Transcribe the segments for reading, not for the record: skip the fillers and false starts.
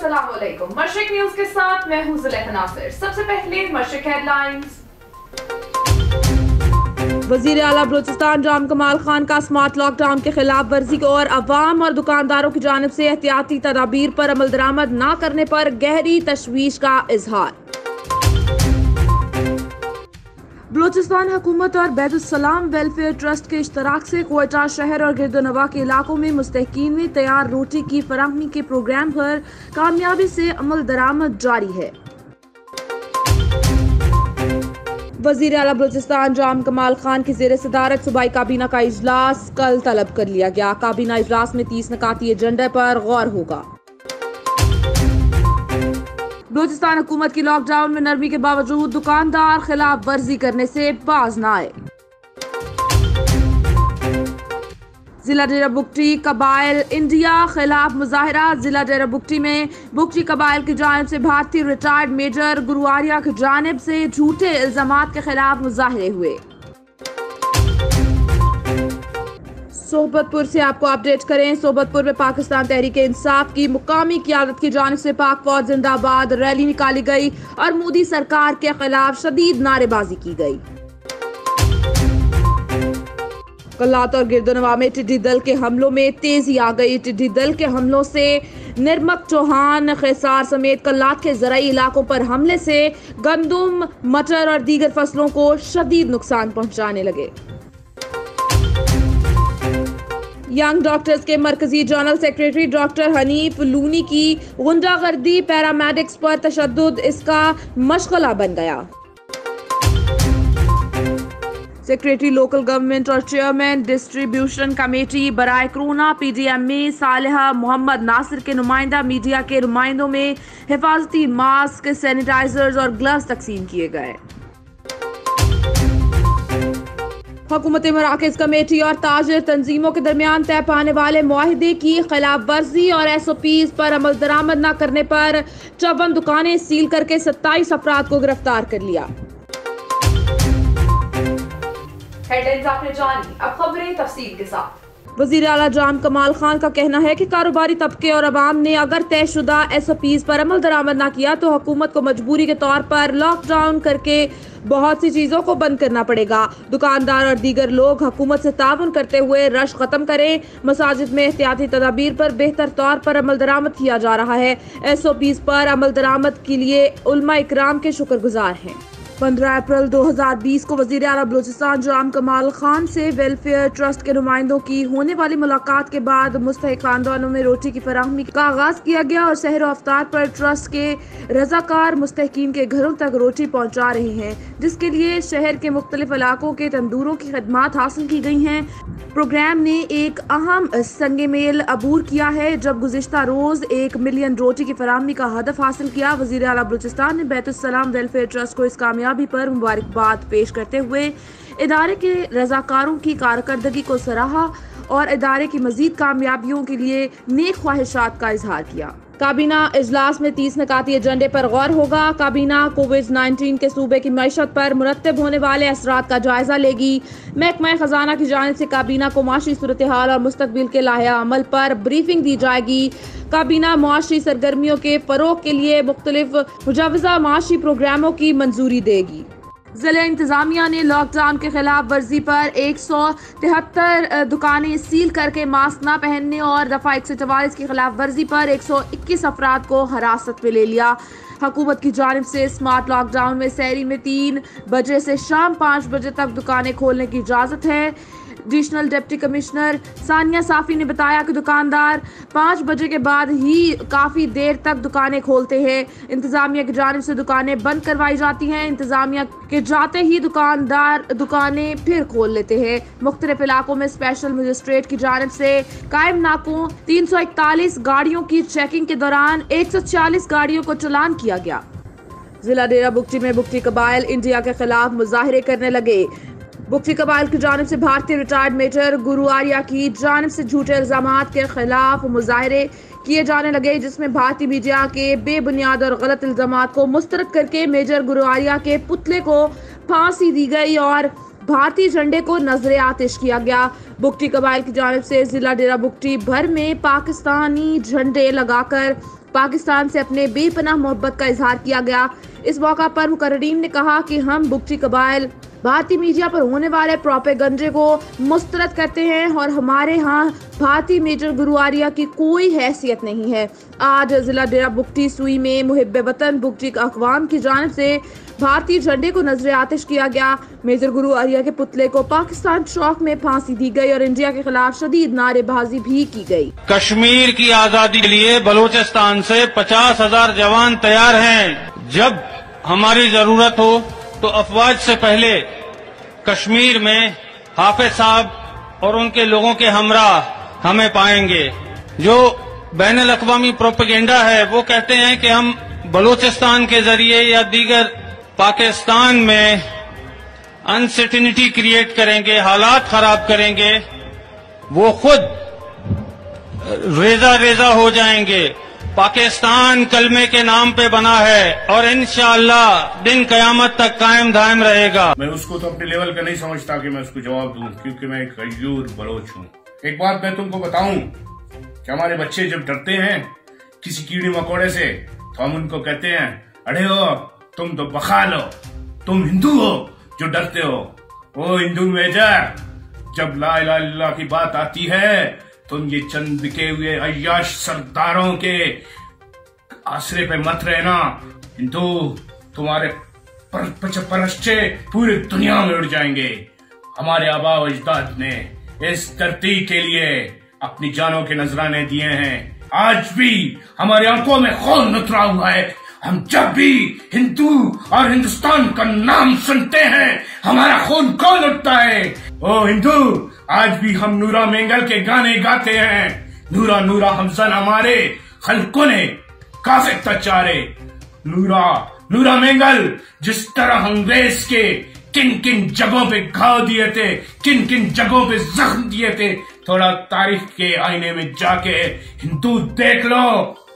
अस्सलाम वालेकुम। मशरिक न्यूज के साथ मैं हूं जुलेखा नासिर। सबसे पहले मशरिक हेडलाइंस। वजीर आला बलूचिस्तान जाम कमाल खान का स्मार्ट लॉकडाउन के खिलाफ वर्जी और अवाम और दुकानदारों की जानिब से एहतियाती तदाबीर पर अमल दरामद न करने पर गहरी तशवीश का इजहार। बलूचिस्तान हुकूमत और बैतुस्सलाम वेलफेयर ट्रस्ट के इश्तराक से क्वेटा शहर और गिरदोनवा के इलाकों में मुस्तहिकीन में तैयार रोटी की फराहमी के प्रोग्राम पर कामयाबी से अमल दरामद जारी है। वजीर आला बलूचिस्तान जाम कमाल खान की ज़ेर सदारत सूबाई काबीना का इजलास कल तलब कर लिया गया। काबीना इजलास में 30 निकाती एजेंडे पर गौर होगा। बलूचिस्तान हुकूमत की लॉकडाउन में नरमी के बावजूद दुकानदार खिलाफ वर्जी करने से बाज न आए। जिला डेरा बुगटी कबाइल इंडिया खिलाफ मुजाहिरा। जिला डेरा बुगटी में बुगटी कबाइल की जानिब से भारतीय रिटायर्ड मेजर गुरुआरिया की जानिब से झूठे इल्जामात के खिलाफ मुजाहिरे हुए। सोहबतपुर से आपको अपडेट करें। सोहबतपुर में पाकिस्तान तहरीक इंसाफ की मुकामी क़यादत की जानिब से पाक फौज जिंदाबाद रैली निकाली गई और मोदी सरकार के खिलाफ शदीद नारेबाजी की गई। कल्लात और गिरदोनवा में टिड्डी दल के हमलों में तेजी आ गई। टिड्डी दल के हमलों से निर्मक चौहान खेसार समेत कल्लात के ज़राई इलाकों पर हमले से गंदुम मटर और दीगर फसलों को शदीद नुकसान पहुंचाने लगे। यंग डॉक्टर्स के मरकजी general secretary doctor Hanif Looni की गुंडागर्दी पैरामेडिक्स पर तशद्दुद इसका मशगला बन गया। सेक्रेटरी लोकल गवर्नमेंट और चेयरमैन डिस्ट्रीब्यूशन कमेटी बराए कोरोना PDMA सालेहा मोहम्मद नासिर के नुमाइंदा मीडिया के नुमाइंदों में हिफाजती मास्क, सैनिटाइजर्स और ग्लव्स तकसीम किए गए। हुकूमत मराकज़ कमेटी और ताजिर तंजीमों के दरमियान तय पाने वाले मुआहिदे की खिलाफ वर्जी और SOPs पर अमल दरामद न करने पर 54 दुकानें सील करके 27 अफराद को गिरफ्तार कर लिया। हेडलाइंस आपने जानी, अब खबरें तफसील के साथ। वजीर आला जाम कमाल खान का कहना है कि कारोबारी तबके और अवाम ने अगर तयशुदा SOPs पर अमल दरामद न किया तो हुकूमत को मजबूरी के तौर पर लॉकडाउन करके बहुत सी चीजों को बंद करना पड़ेगा। दुकानदार और दीगर लोग हुकूमत से ताउन करते हुए रश खत्म करें। मसाजिद में एहतियाती तदाबीर पर बेहतर तौर पर अमल दरामद किया जा रहा है। SOPs पर अमल दरामद के लिए उलमा इकराम के शुक्रगुजार हैं। 15 अप्रैल 2020 को वजीर आला बलूचिस्तान जाम कमाल खान से वेलफेयर ट्रस्ट के नुमाइंदों की होने वाली मुलाकात के बाद मुस्तहिक खानदानों में रोटी की फराहमी का आगाज किया गया और सहर अफ्तार पर ट्रस्ट के रजाकार मुस्तहिकीन के घरों तक रोटी पहुंचा रहे हैं, जिसके लिए शहर के मुख्तलिफ इलाकों के तंदूरों की खदमात हासिल की गई हैं। प्रोग्राम ने एक अहम संगे मेल अबूर किया है जब गुज़िश्ता रोज 1 मिलियन रोटी की फराहमी का हदफ हासिल किया। वज़ीर आला बलूचिस्तान ने बैतुस्सलाम वेलफेयर ट्रस्ट को इस कामयाबी पर मुबारकबाद पेश करते हुए इदारे के रजाकारों की कारकर्दगी को सराहा और इदारे की मजीद कामयाबियों के लिए नेक ख्वाहिशात का इजहार किया। काबीना इजलास में 30 निकाती एजेंडे पर गौर होगा। काबीना कोविड-19 के सूबे की मईशत पर मुरत्तब होने वाले असरात का जायजा लेगी। महकमा खजाना की जानिब से काबीना को माशी सूरत हाल और मुस्तकबिल के लाया अमल पर ब्रीफिंग दी जाएगी। काबीना मुआशी सरगर्मियों के फरोग के लिए मुख्तलिफ मुजावजा माशी प्रोग्रामों की मंजूरी देगी। जिला इंतजामिया ने लॉकडाउन के खिलाफ वर्जी पर 173 दुकानें सील करके मास्क न पहनने और दफा 144 की खिलाफ वर्जी पर 121 अफराद को हिरासत में ले लिया। हुकूमत की जानिब से स्मार्ट लॉकडाउन में शहरी में 3 बजे से शाम 5 बजे तक दुकानें खोलने की इजाज़त है। Additional deputy commissioner Sania Safi ने बताया कि दुकानदार 5 बजे के बाद ही काफ़ी देर तक दुकानें खोलते हैं। इंतज़ामिया की जानिब से दुकानें बंद करवाई जाती हैं। इंतज़ामिया के जाते ही दुकानदार दुकानें फिर खोल लेते हैं। मुख्तलिफ इलाकों में स्पेशल मजिस्ट्रेट की जानिब से कायम नाकों 341 गाड़ियों की चेकिंग के दौरान 140 गाड़ियों को चालान किया गया। जिला डेरा बुगटी में बुगटी कबाइल इंडिया के खिलाफ मुजाहिरे करने लगे। बुगटी कबाइल की जानिब से भारतीय रिटायर्ड मेजर गुरुआरिया की जानिब से झूठे इल्जामात के खिलाफ मुजाहिरे किए जाने लगे, जिसमें भारतीय मीडिया के बेबुनियाद और गलत इल्जामात को मुस्तरद करके मेजर गुरुआरिया के पुतले को फांसी दी गई और भारतीय झंडे को नजरे आतिश किया गया। बुगटी कबाइल की जानिब से जिला डेरा बुगटी भर में पाकिस्तानी झंडे लगाकर पाकिस्तान से अपने बेपनाह मोहब्बत का इजहार किया गया। इस मौका पर मुकर्रीन ने कहा कि हम बुगटी कबाइल भारतीय मीडिया पर होने वाले प्रोपेगेंडे को मुस्तरद करते हैं और हमारे यहाँ भारतीय मेजर गुरु आर्या की कोई हैसियत नहीं है। आज जिला डेरा बुगटी सुई में मुहिब्बे वतन बुगटी अक़वाम की जानिब से भारतीय झंडे को नजर आतिश किया गया। मेजर गुरु आर्या के पुतले को पाकिस्तान चौक में फांसी दी गई और इंडिया के खिलाफ शदीद नारेबाजी भी की गई। कश्मीर की आजादी के लिए बलूचिस्तान से 50,000 जवान तैयार हैं। जब हमारी जरूरत हो तो अफवाज से पहले कश्मीर में हाफिज साहब और उनके लोगों के हमराह हमें पाएंगे। जो बैनुल अक़वामी प्रोपेगेंडा है वो कहते हैं कि हम बलूचिस्तान के जरिए या दीगर पाकिस्तान में अनसर्टेनिटी क्रिएट करेंगे, हालात खराब करेंगे, वो खुद रेजा रेजा हो जाएंगे। पाकिस्तान कलमे के नाम पे बना है और इंशाअल्लाह दिन कयामत तक कायम दायम रहेगा। मैं उसको तो अपने लेवल का नहीं समझता कि मैं उसको जवाब दूं, क्योंकि मैं एक गयूर बलोच हूँ। एक बात मैं तुमको बताऊं कि हमारे बच्चे जब डरते हैं किसी कीड़े मकोड़े से तो हम उनको कहते हैं, अरे हो तुम तो बखाल हो, तुम हिंदू हो जो डरते हो। ओ हिंदू मेजर, जब ला इलाहा इल्लल्लाह की बात आती है तुम ये चंद बिके हुए अय्याश सरदारों के आसरे पे मत रहना। हिंदू तुम्हारे परश्चे पूरी दुनिया में उड़ जाएंगे। हमारे आबा व अजदाद ने इस धरती के लिए अपनी जानों के नजराने दिए हैं। आज भी हमारी आंखों में खून उतरा हुआ है। हम जब भी हिंदू और हिंदुस्तान का नाम सुनते हैं हमारा खून कौन उठता है। ओ हिंदू, आज भी हम नूरा मेंगल के गाने गाते हैं। नूरा नूरा हमसन हमारे खल्कों ने काफिर तचारे। नूरा नूरा मेंगल जिस तरह अंग्रेज के किन किन जगहों पे घाव दिए थे, किन किन जगहों पे जख्म दिए थे, थोड़ा तारीख के आईने में जाके हिंदू देख लो।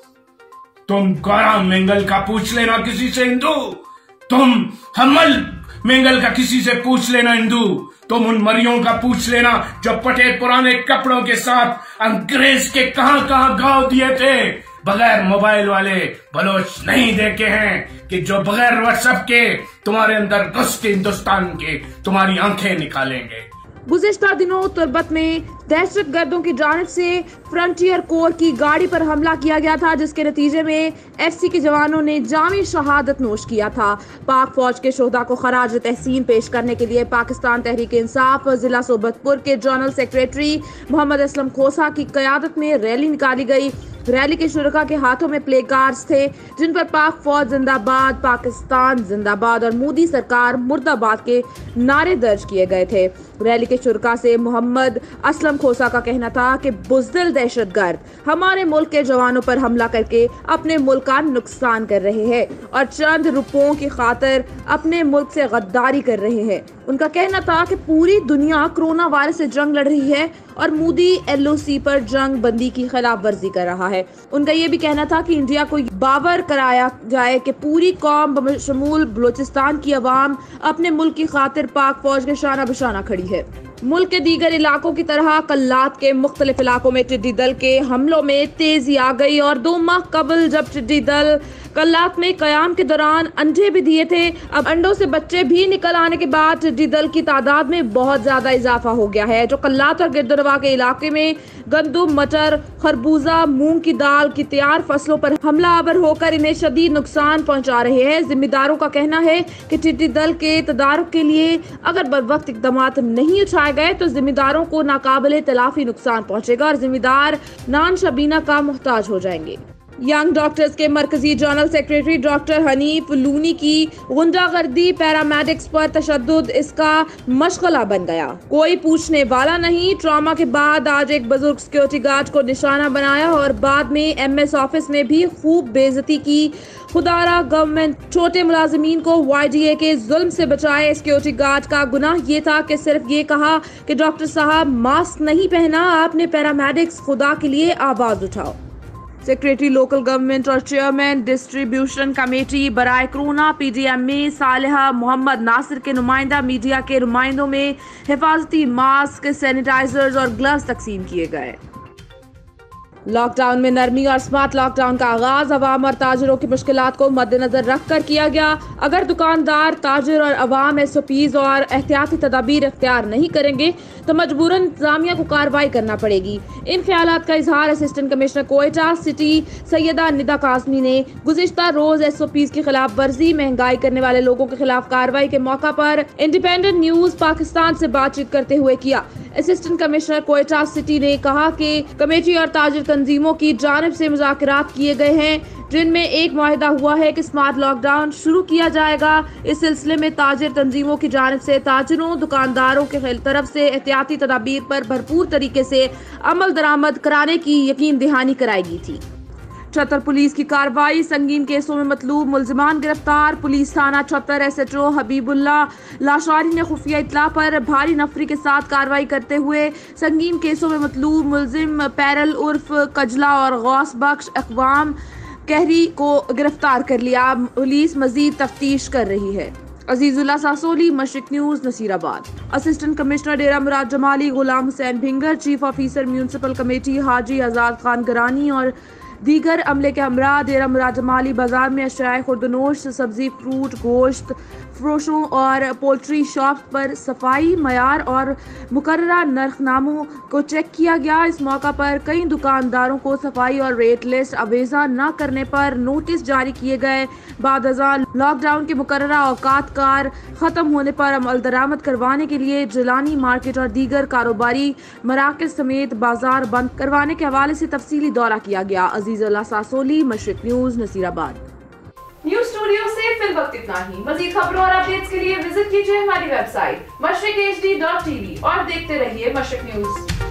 तुम गौरा मेंगल का पूछ लेना किसी से हिंदू, तुम हमल मेंगल का किसी से पूछ लेना हिंदू, तुम उन मरियों का पूछ लेना जो पटे पुराने कपड़ों के साथ अंग्रेज के कहां कहां घाव दिए थे। बगैर मोबाइल वाले बलोच नहीं देखे हैं कि जो बगैर व्हाट्सएप के तुम्हारे अंदर घुस के हिंदुस्तान के तुम्हारी आंखें निकालेंगे। गुज़िश्ता दिनों तुर्बत में दहशत गर्दों की जानिब से फ्रंटियर कोर की गाड़ी पर हमला किया गया था, जिसके नतीजे में FC के जवानों ने जामी शहादत नोश किया था। पाक फौज के शोहदा को खराज तहसीन पेश करने के लिए पाकिस्तान तहरीक इंसाफ जिला सोबतपुर के जनरल सेक्रेटरी मोहम्मद असलम खोसा की क़यादत में रैली निकाली गई। रैली के शुरका के हाथों में प्ले कार्ड्स थे जिन पर पाक फौज जिंदाबाद, पाकिस्तान जिंदाबाद और मोदी सरकार मुर्दाबाद के नारे दर्ज किए गए थे। रैली के शुरका से मोहम्मद असलम खोसा का कहना था कि बुज़दिल दहशतगर्द हमारे मुल्क के जवानों पर हमला करके अपने मुल्क का नुकसान कर रहे हैं और चंद रुपयों की खातिर अपने मुल्क से गद्दारी कर रहे हैं। उनका कहना था कि पूरी दुनिया कोरोना वायरस से जंग लड़ रही है और मोदी LOC पर जंग बंदी की खिलाफ वर्जी कर रहा है। उनका ये भी कहना था कि इंडिया को बावर कराया जाए कि पूरी कौम बशमूल बलूचिस्तान की अवाम अपने मुल्क की खातिर पाक फौज के शाना बशाना खड़ी है। मुल्क के दीगर इलाकों की तरह कल्लात के मुख्तलिफ इलाकों में टिड्डी दल के हमलों में तेजी आ गई और 2 माह कबल जब टिड्डी दल कल्लात में कयाम के दौरान अंडे भी दिए थे, अब अंडों से बच्चे भी निकल आने के बाद टिड्डी दल की तादाद में बहुत ज्यादा इजाफा हो गया है, जो कल्लात और गिरदरवा के इलाके में गंदुम, मटर, खरबूजा, मूंग की दाल की तैयार फसलों पर हमलावर होकर इन्हें शदीद नुकसान पहुंचा रहे हैं। जिम्मेदारों का कहना है कि टिड्डी दल के तदारुक के लिए अगर बरवक्त इक़दाम नहीं उठाए गए तो जिम्मेदारों को नाकाबिले तलाफी नुकसान पहुंचेगा और जिम्मेदार नान शबीना का मोहताज हो जाएंगे। यंग डॉक्टर्स के मरकजी general secretary doctor Hanif Looni की गुंडागर्दी, पैरामेडिक्स पर तशद्दुद इसका मशगला बन गया। कोई पूछने वाला नहीं। ट्रॉमा के बाद आज एक बुजुर्ग सिक्योरिटी गार्ड को निशाना बनाया और बाद में MS ऑफिस में भी खूब बेइज्जती की। खुदारा गवर्नमेंट छोटे मुलाजिमीन को YDA के जुल्म से बचाए। सिक्योरिटी गार्ड का गुनाह ये था कि सिर्फ ये कहा कि डॉक्टर साहब मास्क नहीं पहना, आपने पैरामेडिक्स खुदा के लिए आवाज उठाओ। सेक्रेटरी लोकल गवर्नमेंट और चेयरमैन डिस्ट्रीब्यूशन कमेटी बराए कोरोना PDMA सालेहा मोहम्मद नासिर के नुमाइंदा मीडिया के नुमाइंदों में हिफाजती मास्क, सैनिटाइजर्स और ग्लव्स तकसीम किए गए। लॉकडाउन में नरमी और स्मार्ट लॉकडाउन का आगाज अवाम और ताजिरों की मुश्किलात को मद्देनजर रखकर किया गया। अगर दुकानदार, ताजिर और अवाम SOPs और एहतियाती तदाबीर इख्तियार नहीं करेंगे तो मजबूरन इंतजामिया को कार्रवाई करना पड़ेगी। इन ख्यालात का इजहार assistant commissioner Quetta city Syeda Nida Kazmi ने गुज़िश्ता रोज SOPs की खिलाफ वर्जी, महंगाई करने वाले लोगों के खिलाफ कार्रवाई के मौका पर इंडिपेंडेंट न्यूज पाकिस्तान से बातचीत करते हुए किया। असिस्टेंट कमिश्नर क्वेटा सिटी ने कहा कि कमेटी और ताजिर तंजीमों की जानिब से मुज़ाकरात किए गए हैं, जिनमें एक मुआहिदा हुआ है कि स्मार्ट लॉकडाउन शुरू किया जाएगा। इस सिलसिले में ताजिर तंजीमों की जानिब से ताजिरों, दुकानदारों के तरफ से एहतियाती तदाबीर पर भरपूर तरीके से अमल दरामद कराने की यकीन दहानी कराई गई थी। छतर पुलिस की कार्रवाई, संगीन केसों में मतलूब मुलजिमान गिरफ्तार। पुलिस थाना छतर SHO हबीबुल्ला लाशारी ने खुफिया इत्तला पर भारी नफरी के साथ कार्रवाई करते हुए संगीन केसों में मतलूब मुलजिम पैरल उर्फ कजला और गौस बख्श अकवाम कहरी को गिरफ्तार कर लिया। पुलिस मजीद तफ्तीश कर रही है। Azizullah Sasoli, Mashriq news, Naseerabad. Assistant commissioner Dera Murad Jamali Ghulam Hussain Bhingar, chief officer municipal committee Haji Azad Khan Garani और दीगर अमले के हमरा डेरा मुराद जमाली बाजार में अशयाए खुर्दनोश, सब्जी, फ्रूट, गोश्त फरोशों और पोल्ट्री शॉप पर सफाई मयार और मुकर्ररा नरखनामों को चेक किया गया। इस मौका पर कई दुकानदारों को सफाई और रेट लिस्ट अवेजा न करने पर नोटिस जारी किए गए। बादअज़ां लॉकडाउन के मुकर्ररा औकात कार खत्म होने पर अमल दरामद करवाने के लिए जिलानी मार्केट और दीगर कारोबारी मराकज़ समेत बाजार बंद करवाने के हवाले से तफसीली दौरा किया गया। Azizullah Sasoli, Mashriq news, Naseerabad. News studio से फिल वक्त इतना ही। मज़ीद खबरों और अपडेट्स के लिए विजिट कीजिए हमारी वेबसाइट mashrikhd.tv और देखते रहिए मशरिक न्यूज।